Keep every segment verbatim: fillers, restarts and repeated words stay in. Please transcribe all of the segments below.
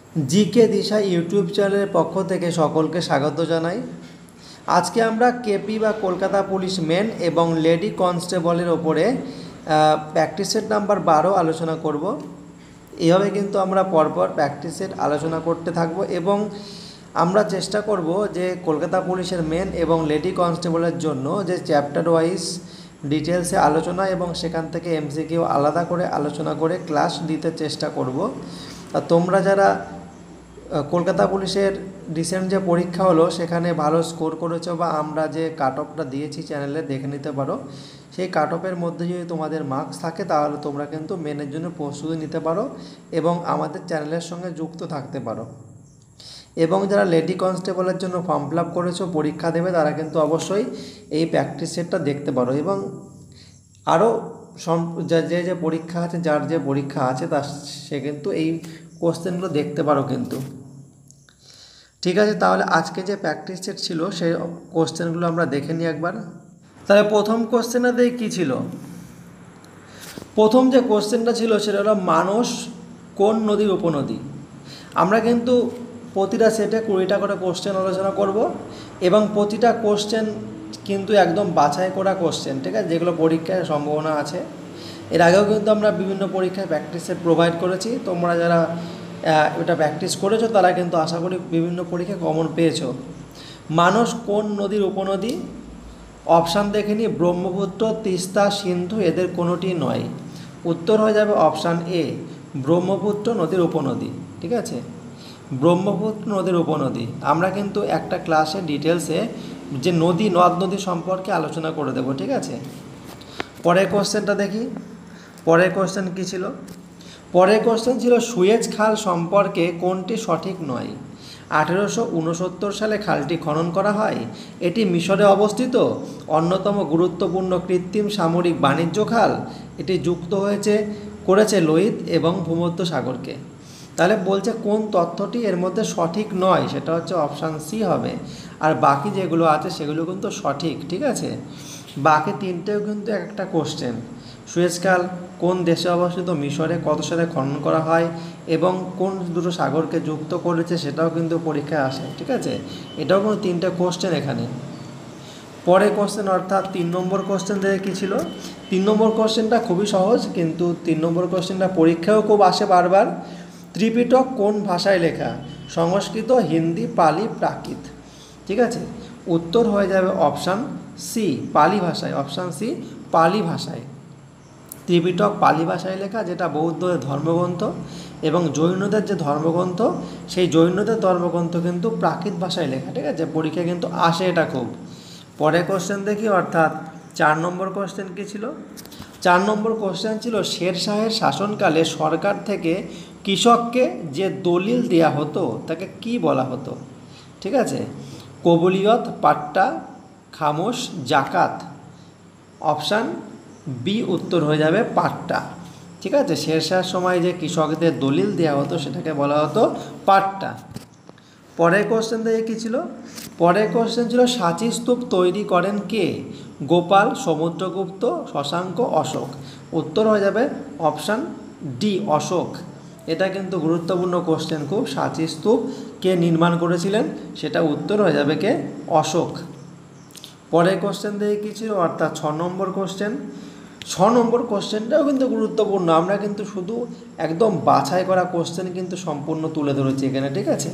GK দিশা YouTube চ্যানেলের পক্ষ থেকে সকলকে স্বাগত জানাই। আজকে আমরা কেপি বা কলকাতা পুলিশ মেন এবং লেডি কনস্টেবলের ওপরে প্র্যাকটিস সেট নাম্বার বারো আলোচনা করব। এভাবে কিন্তু আমরা পরপর প্র্যাকটিস সেট আলোচনা করতে থাকব এবং আমরা চেষ্টা করব যে কলকাতা পুলিশের মেন এবং লেডি কনস্টেবলের জন্য যে চ্যাপ্টার ওয়াইজ ডিটেলসে আলোচনা এবং সেখান থেকে এমসিকিউ আলাদা করে আলোচনা করে ক্লাস দিতে চেষ্টা করব। আর তোমরা যারা কলকাতা পুলিশের রিসেন্ট যে পরীক্ষা হলো সেখানে ভালো স্কোর করেছো বা আমরা যে কাট অফটা দিয়েছি চ্যানেলে দেখে নিতে পারো, সেই কাট অফের মধ্যে যদি তোমাদের মার্কস থাকে তাহলে তোমরা কিন্তু মেনের জন্য প্রস্তুতি নিতে পারো এবং আমাদের চ্যানেলের সঙ্গে যুক্ত থাকতে পারো। এবং যারা লেডি কনস্টেবলের জন্য ফর্ম ফিল আপ করেছো, পরীক্ষা দেবে, তারা কিন্তু অবশ্যই এই প্র্যাকটিস সেটটা দেখতে পারো এবং আরও যে যে পরীক্ষা আছে, যার যে পরীক্ষা আছে তার সে কিন্তু এই কোশ্চেনগুলো দেখতে পারো কিন্তু। ঠিক আছে, তাহলে আজকে যে প্র্যাকটিস সেট ছিল সেই কোশ্চেনগুলো আমরা দেখে নিই একবার। তাহলে প্রথম কোশ্চেনটা দিয়ে কী ছিল? প্রথম যে কোশ্চেনটা ছিল সেটা হলো মানস কোন নদীর উপনদী। আমরা কিন্তু প্রতিটা সেটে কুড়িটা করে কোশ্চেন আলোচনা করব এবং প্রতিটা কোশ্চেন কিন্তু একদম বাছাই করা কোশ্চেন, ঠিক আছে, যেগুলো পরীক্ষায় সম্ভাবনা আছে। এর আগেও কিন্তু আমরা বিভিন্ন পরীক্ষায় প্র্যাকটিস সেট প্রোভাইড করেছি। তোমরা যারা এটা প্র্যাকটিস করেছো তারা কিন্তু আশা করি বিভিন্ন পরীক্ষায় কমন পেয়েছো। মানস কোন নদীর উপনদী? অপশান দেখে নিই, ব্রহ্মপুত্র, তিস্তা, সিন্ধু, এদের কোনোটি নয়। উত্তর হয়ে যাবে অপশান এ, ব্রহ্মপুত্র নদীর উপনদী। ঠিক আছে, ব্রহ্মপুত্র নদীর উপনদী। আমরা কিন্তু একটা ক্লাসে ডিটেলসে যে নদী নদ নদী সম্পর্কে আলোচনা করে দেব। ঠিক আছে, পরের কোশ্চেনটা দেখি। পরের কোশ্চেন কী ছিল? পরের কোশ্চেন ছিল সুয়েজ খাল সম্পর্কে কোনটি সঠিক নয়? আঠেরোশো উনসত্তর সালে খালটি খনন করা হয়। এটি মিশরে অবস্থিত, অন্যতম গুরুত্বপূর্ণ কৃত্রিম সামরিক বাণিজ্য খাল। এটি যুক্ত হয়েছে করেছে লোহিত এবং ভূমধ্য সাগরকে। তাহলে বলছে কোন তথ্যটি এর মধ্যে সঠিক নয়, সেটা হচ্ছে অপশান সি হবে। আর বাকি যেগুলো আছে সেগুলো কিন্তু সঠিক। ঠিক আছে, বাকি তিনটেও কিন্তু একটা কোশ্চেন। সুয়েজ খাল কোন দেশে অবস্থিত, মিশরে, কত সালে খনন করা হয় এবং কোন দুটো সাগরকে যুক্ত করেছে সেটাও কিন্তু পরীক্ষায় আসে। ঠিক আছে, এটাও কিন্তু তিনটে কোশ্চেন এখানে। পরে কোশ্চেন অর্থাৎ তিন নম্বর কোশ্চেন থেকে কী ছিল? তিন নম্বর কোশ্চেনটা খুবই সহজ, কিন্তু তিন নম্বর কোশ্চেনটা পরীক্ষায়ও খুব আসে বারবার। ত্রিপিটক কোন ভাষায় লেখা? সংস্কৃত, হিন্দি, পালি, প্রাকৃত। ঠিক আছে, উত্তর হয়ে যাবে অপশান সি, পালি ভাষায়। অপশান সি, পালি ভাষায়। ত্রিপিটক পালি ভাষায় লেখা, যেটা বৌদ্ধদের ধর্মগ্রন্থ, এবং জৈনদের যে ধর্মগ্রন্থ সেই জৈনদের ধর্মগ্রন্থ কিন্তু প্রাকৃত ভাষায় লেখা। ঠিক আছে, পরীক্ষা কিন্তু আসে এটা খুব। পরে কোশ্চেন দেখি, অর্থাৎ চার নম্বর কোশ্চেন কী ছিল? চার নম্বর কোশ্চেন ছিল শের শাহের শাসনকালে সরকার থেকে কৃষককে যে দলিল দেয়া হতো তাকে কি বলা হতো? ঠিক আছে, কবুলিয়ত, পাট্টা, খামোশ, জাকাত। অপশান বি উত্তর হয়ে যাবে পাট্টা। ঠিক আছে, শের শাহের সময় যে কৃষকদের দলিল দেওয়া হতো সেটাকে বলা হতো পাট্টা। পরের কোশ্চেন থেকে কী ছিল? পরের কোশ্চেন ছিল সাঁচি স্তূপ তৈরি করেন কে? গোপাল, সমুদ্রগুপ্ত, শশাঙ্ক, অশোক। উত্তর হয়ে যাবে অপশান ডি, অশোক। এটা কিন্তু গুরুত্বপূর্ণ কোশ্চেন খুব। সাঁচি স্তূপ কে নির্মাণ করেছিলেন? সেটা উত্তর হয়ে যাবে কে? অশোক। পরের কোশ্চেন থেকে কী ছিল? অর্থাৎ ছ নম্বর কোশ্চেন। ছ নম্বর কোশ্চেনটাও কিন্তু গুরুত্বপূর্ণ। আমরা কিন্তু শুধু একদম বাছাই করা কোশ্চেন কিন্তু সম্পূর্ণ তুলে ধরেছি এখানে। ঠিক আছে,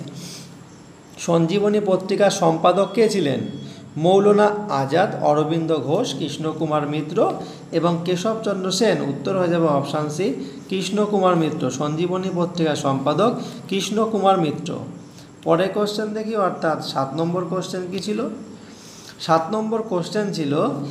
সঞ্জীবনী পত্রিকার সম্পাদক কে ছিলেন? মৌলানা আজাদ, অরবিন্দ ঘোষ, কৃষ্ণকুমার মিত্র এবং কেশবচন্দ্র সেন। উত্তর হয়ে যাবে অপশান সি, কৃষ্ণকুমার মিত্র। সঞ্জীবনী পত্রিকার সম্পাদক কৃষ্ণকুমার মিত্র। পরের কোশ্চেন দেখি, অর্থাৎ সাত নম্বর কোশ্চেন কী ছিল? সাত নম্বর কোশ্চেন ছিল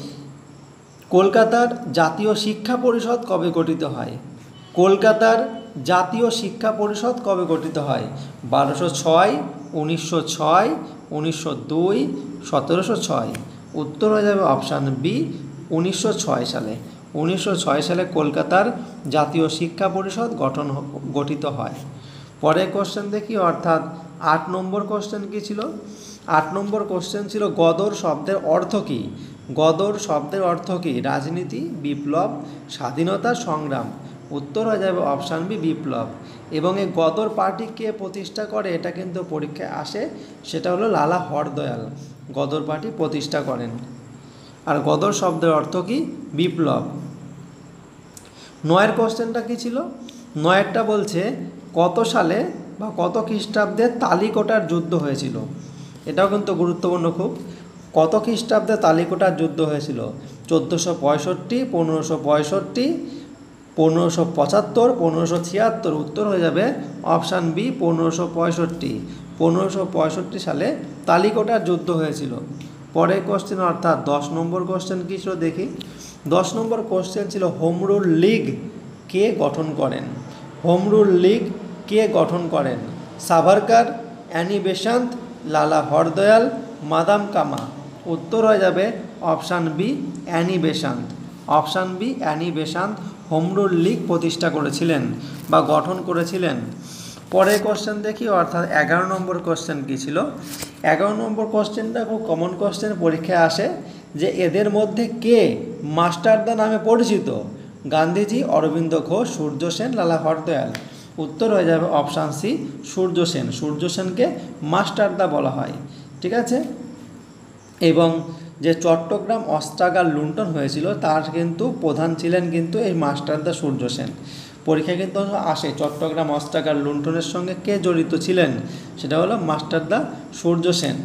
কলকাতার জাতীয় শিক্ষা পরিষদ কবে গঠিত হয়? কলকাতার জাতীয় শিক্ষা পরিষদ কবে গঠিত হয়? বারোশো ছয়, উনিশশো ছয়, উনিশশো দুই, সতেরোশো ছয়। উত্তর হয়ে যাবে অপশান বি, উনিশশো ছয় সালে। উনিশশো ছয় সালে কলকাতার জাতীয় শিক্ষা পরিষদ গঠন গঠিত হয়। পরের কোশ্চেন দেখি, অর্থাৎ আট নম্বর কোশ্চেন কী ছিল? আট নম্বর কোশ্চেন ছিল গদর শব্দের অর্থ কী? গদর শব্দের অর্থ কী? রাজনীতি, বিপ্লব, স্বাধীনতা, সংগ্রাম। উত্তর হয়ে যাবে অপশান বি বিপ্লব। এবং এই গদর পার্টি কে প্রতিষ্ঠা করে এটা কিন্তু পরীক্ষায় আসে, সেটা হলো লালা হরদয়াল গদর পার্টি প্রতিষ্ঠা করেন। আর গদর শব্দের অর্থ কি? বিপ্লব। নয়ের কোশ্চেনটা কী ছিল? নয়েরটা বলছে কত সালে বা কত খ্রিস্টাব্দে তালিকোটার যুদ্ধ হয়েছিল। এটাও কিন্তু গুরুত্বপূর্ণ খুব। কত খ্রিস্টাব্দে তালিকোটার যুদ্ধ হয়েছিল? চোদ্দোশো পঁয়ষট্টি, পনেরোশো পঁয়ষট্টি, পনেরোশো পঁচাত্তর, পনেরোশো ছিয়াত্তর। উত্তর হয়ে যাবে অপশান বি পনেরোশো পঁয়ষট্টি। পনেরোশো পঁয়ষট্টি সালে তালিকোটার যুদ্ধ হয়েছিল। পরের কোশ্চেন অর্থাৎ দশ নম্বর কোশ্চেন কী ছিল দেখি। দশ নম্বর কোশ্চেন ছিল হোম রুল লীগ কে গঠন করেন? হোম রুল লীগ কে গঠন করেন? সাভারকার, অ্যানি বেসান্ত, লালা হরদয়াল, মাদাম কামা। উত্তর হয়ে যাবে option B Annie Besant. Option B Annie Besant home rule league প্রতিষ্ঠা করেছিলেন বা গঠন করেছিলেন। পরের কোশ্চেন দেখি অর্থাৎ এগারো নম্বর কোশ্চেন কী ছিল। এগারো নম্বর কোশ্চেনটা খুব কমন কোশ্চেন, পরীক্ষায় আসে যে এদের মধ্যে কে মাস্টারদা নামে পরিচিত? গান্ধীজি, অরবিন্দ ঘোষ, সূর্য সেন, লালা হরদয়াল। উত্তর হয়ে যাবে অপশান সি সূর্য সেন। সূর্য সেনকে মাস্টারদা বলা হয়, ঠিক আছে। এবং যে চট্টগ্রাম অস্ত্রাগার লুণ্ঠন হয়েছিল তার কিন্তু প্রধান ছিলেন কিন্তু এই মাস্টারদা সূর্য সেন। পরীক্ষায় কিন্তু আসে চট্টগ্রাম অস্ত্রাগার লুণ্ঠনের সঙ্গে কে জড়িত ছিলেন, সেটা হলো মাস্টারদা সূর্য সেন।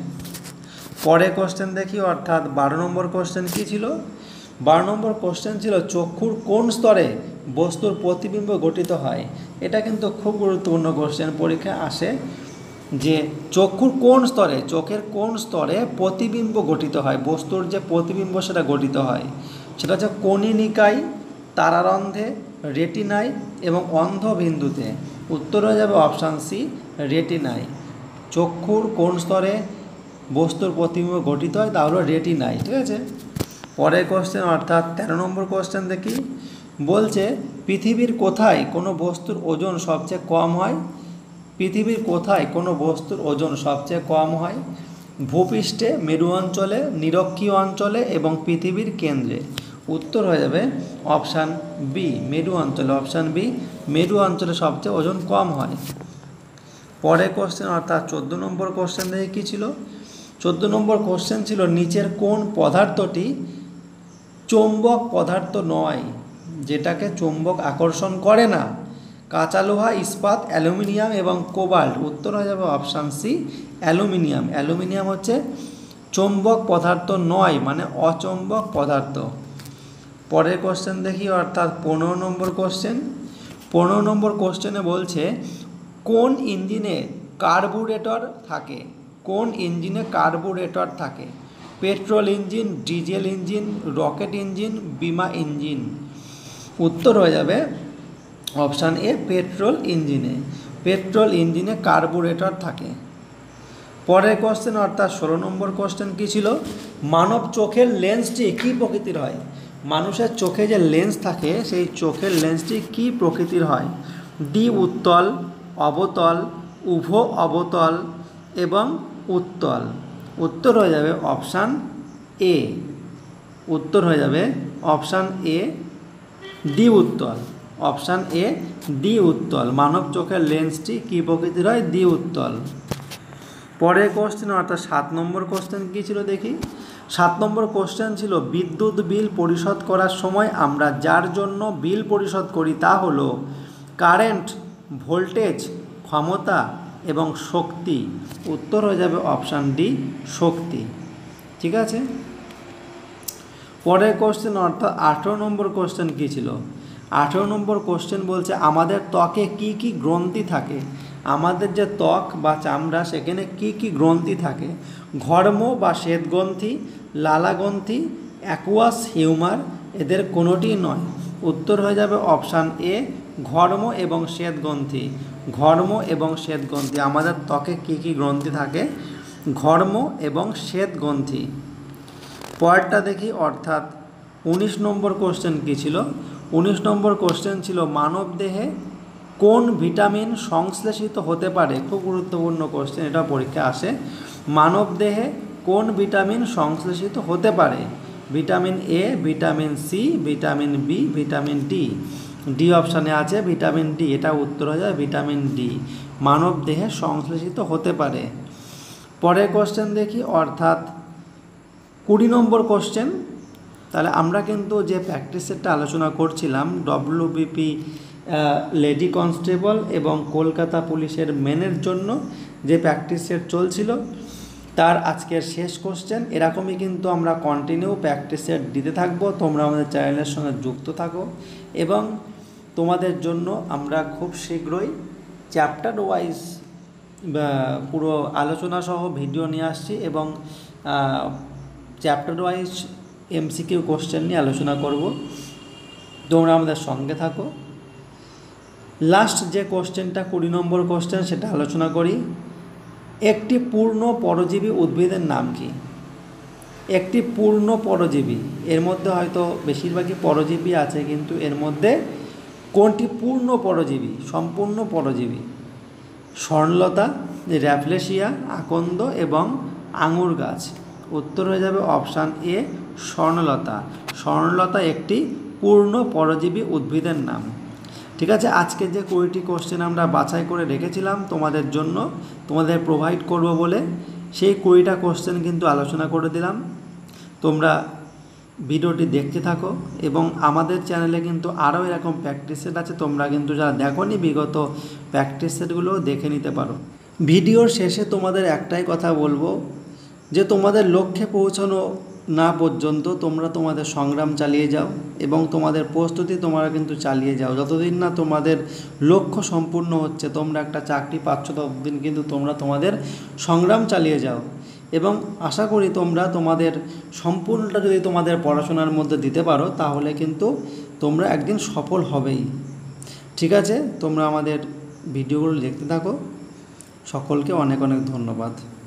পরে কোশ্চেন দেখি অর্থাৎ বারো নম্বর কোশ্চেন কী ছিল। বারো নম্বর কোশ্চেন ছিল চক্ষুর কোন স্তরে বস্তুর প্রতিবিম্ব গঠিত হয়। এটা কিন্তু খুব গুরুত্বপূর্ণ কোশ্চেন, পরীক্ষায় আসে যে চক্ষুর কোন স্তরে, চোখের কোন স্তরে প্রতিবিম্ব গঠিত হয়, বস্তুর যে প্রতিবিম্ব সেটা গঠিত হয়। সেটা হচ্ছে কনিনিকায়, তারারন্ধ্রে, রেটিনায় এবং অন্ধবিন্দুতে। উত্তর হয়ে যাবে অপশান সি রেটিনায়। চক্ষুর কোন স্তরে বস্তুর প্রতিবিম্ব গঠিত হয় তা হলো রেটিনায়, ঠিক আছে। পরের কোশ্চেন অর্থাৎ তেরো নম্বর কোশ্চেন দেখি। বলছে পৃথিবীর কোথায় কোনো বস্তুর ওজন সবচেয়ে কম হয়? পৃথিবীর কোথায় কোনো বস্তুর ওজন সবচেয়ে কম হয়? ভূপৃষ্ঠে, মেরু অঞ্চলে, নিরক্ষীয় অঞ্চলে এবং পৃথিবীর কেন্দ্রে। উত্তর হয়ে যাবে অপশান বি মেরু অঞ্চলে। অপশান বি মেরু অঞ্চলে সবচেয়ে ওজন কম হয়। পরের কোশ্চেন অর্থাৎ চোদ্দো নম্বর কোশ্চেন দেখে কী ছিল। চোদ্দো নম্বর কোশ্চেন ছিল নিচের কোন পদার্থটি চৌম্বক পদার্থ নয়, যেটাকে চৌম্বক আকর্ষণ করে না? কাঁচা লোহা, ইস্পাত, অ্যালুমিনিয়াম এবং কোবাল্ট। উত্তর হয়ে যাবে অপশান সি অ্যালুমিনিয়াম। অ্যালুমিনিয়াম হচ্ছে চৌম্বক পদার্থ নয়, মানে অচৌম্বক পদার্থ। পরের কোশ্চেন দেখি অর্থাৎ পনেরো নম্বর কোশ্চেন। পনেরো নম্বর কোশ্চেনে বলছে কোন ইঞ্জিনে কার্বুরেটর থাকে? কোন ইঞ্জিনে কার্বুরেটর থাকে? Petrol engine, diesel engine, rocket engine, বিমা ইঞ্জিন। উত্তর হয়ে যাবে অপশান এ পেট্রোল ইঞ্জিনে। পেট্রোল ইঞ্জিনে কার্বুরেটর থাকে। পরের কোশ্চেন অর্থাৎ ষোলো নম্বর কোশ্চেন কী ছিল। মানব চোখের লেন্সটি কী প্রকৃতির হয়? মানুষের চোখে যে লেন্স থাকে সেই চোখের লেন্সটি কী প্রকৃতির হয়? দ্বি উত্তল, অবতল, উভো অবতল এবং উত্তল। উত্তর হয়ে যাবে অপশান এ। উত্তর হয়ে যাবে অপশান এ দ্বি উত্তল। অপশান এ দ্বি উত্তল। মানব চোখের লেন্সটি কী প্রকৃতির হয়? দ্বি উত্তল। পরের কোশ্চেন অর্থাৎ সাত নম্বর কোশ্চেন কী ছিল দেখি। সাত নম্বর কোশ্চেন ছিল বিদ্যুৎ বিল পরিশোধ করার সময় আমরা যার জন্য বিল পরিশোধ করি তা হলো কারেন্ট, ভোল্টেজ, ক্ষমতা এবং শক্তি। উত্তর হয়ে যাবে অপশান ডি শক্তি, ঠিক আছে। পরের কোশ্চেন অর্থাৎ আঠেরো নম্বর কোশ্চেন কী ছিল। আঠেরো নম্বর কোশ্চেন বলছে আমাদের ত্বকে কি কি গ্রন্থি থাকে? আমাদের যে ত্বক বা চামড়া সেখানে কি কি গ্রন্থি থাকে? ঘর্ম বা শ্বেতগ্রন্থি, লালাগ্রন্থি, অ্যাকুয়াস হিউমার, এদের কোনোটি নয়। উত্তর হয়ে যাবে অপশান এ ঘর্ম এবং শ্বেতগ্রন্থি। ঘর্ম এবং শ্বেতগ্রন্থি। আমাদের ত্বকে কি কি গ্রন্থি থাকে? ঘর্ম এবং শ্বেতগ্রন্থি। পরেরটা দেখি অর্থাৎ উনিশ নম্বর কোশ্চেন কী ছিল। উনিশ নম্বর কোশ্চেন ছিল মানব দেহে কোন ভিটামিন সংশ্লেষিত হতে পারে? খুব গুরুত্বপূর্ণ কোশ্চেন, এটা পরীক্ষা আসে। মানব দেহে কোন ভিটামিন সংশ্লেষিত হতে পারে? Vitamin A, vitamin C, vitamin B, vitamin D. D অপশানে আছে ভিটামিন ডি, এটা উত্তর হয়ে যায় ভিটামিন ডি, মানব দেহে সংশ্লেষিত হতে পারে। পরের কোশ্চেন দেখি, অর্থাৎ কুড়ি নম্বর কোশ্চেন। তাহলে আমরা কিন্তু যে প্র্যাকটিস সেটটা আলোচনা করছিলাম ডব্লিউবিপি লেডি কনস্টেবল এবং কলকাতা পুলিশের মেনের জন্য যে প্র্যাকটিস সেট চলছিল, তার আজকের শেষ কোশ্চেন। এরকমই কিন্তু আমরা কন্টিনিউ প্র্যাকটিস সেট দিতে থাকবো। তোমরা আমাদের চ্যানেলের সঙ্গে যুক্ত থাকো এবং তোমাদের জন্য আমরা খুব শীঘ্রই চ্যাপ্টার ওয়াইজ পুরো আলোচনা সহ ভিডিও নিয়ে আসছি এবং চ্যাপ্টার ওয়াইজ এমসিকিউ কোশ্চেন নিয়ে আলোচনা করব। তোমরা আমাদের সঙ্গে থাকো। লাস্ট যে কোশ্চেনটা কুড়ি নম্বর কোশ্চেন, সেটা আলোচনা করি। একটি পূর্ণ পরজীবী উদ্ভিদের নাম কি? একটি পূর্ণ পরজীবী, এর মধ্যে হয়তো বেশিরভাগই পরজীবী আছে, কিন্তু এর মধ্যে কোনটি পূর্ণ পরজীবী, সম্পূর্ণ পরজীবী? স্বর্ণলতা, র্যাফলেশিয়া, আকন্দ এবং আঙুর গাছ। উত্তর হয়ে যাবে অপশান এ, স্বর্ণলতা। স্বর্ণলতা একটি পূর্ণ পরজীবী উদ্ভিদের নাম। ঠিক আছে, আজকে যে কুড়িটি কোশ্চেন আমরা বাছাই করে রেখেছিলাম তোমাদের জন্য, তোমাদের প্রোভাইড করব বলে, সেই কুড়িটা কোশ্চেন কিন্তু আলোচনা করে দিলাম। তোমরা ভিডিওটি দেখতে থাকো এবং আমাদের চ্যানেলে কিন্তু আরও এরকম প্র্যাকটিস সেট আছে, তোমরা কিন্তু যারা দেখোনি বিগত প্র্যাকটিস সেটগুলো দেখে নিতে পারো। ভিডিওর শেষে তোমাদের একটাই কথা বলবো যে তোমাদের লক্ষ্যে পৌঁছানো না পর্যন্ত তোমরা তোমাদের সংগ্রাম চালিয়ে যাও এবং তোমাদের প্রস্তুতি তোমরা কিন্তু চালিয়ে যাও। যতদিন না তোমাদের লক্ষ্য সম্পূর্ণ হচ্ছে, তোমরা একটা চাকরি পাচ্ছ, ততদিন কিন্তু তোমরা তোমাদের সংগ্রাম চালিয়ে যাও এবং আশা করি তোমরা তোমাদের সম্পূর্ণটা যদি তোমাদের পড়াশোনার মধ্যে দিতে পারো, তাহলে কিন্তু তোমরা একদিন সফল হবেই। ঠিক আছে, তোমরা আমাদের ভিডিওগুলো দেখতে থাকো। সকলকে অনেক অনেক ধন্যবাদ।